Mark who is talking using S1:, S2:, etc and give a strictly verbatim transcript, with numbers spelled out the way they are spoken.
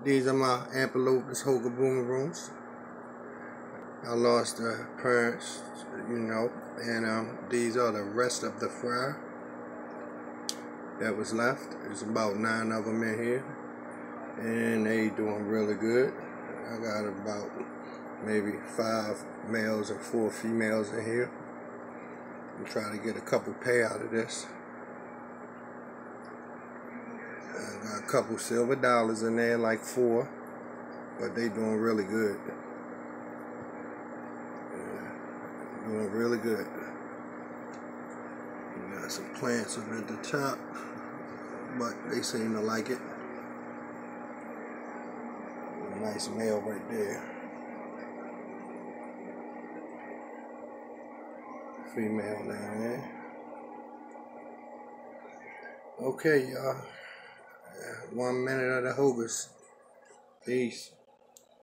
S1: These are my Ampelopus hoga boomerangs. I lost the parents, you know, and um, these are the rest of the fry that was left. There's about nine of them in here, and they doing really good. I got about maybe five males and four females in here. I'm trying to get a couple pay out of this. I got a couple silver dollars in there, like four, but they doing really good. Yeah, doing really good. You got some plants up at the top, but they seem to like it. A nice male right there. Female down there. Okay, y'all. One minute of the hogas. Peace.